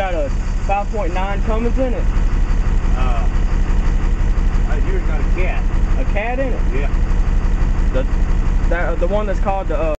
got a 5.9 Cummins in it? Yours got a cat. A cat in it? Yeah. The one that's called the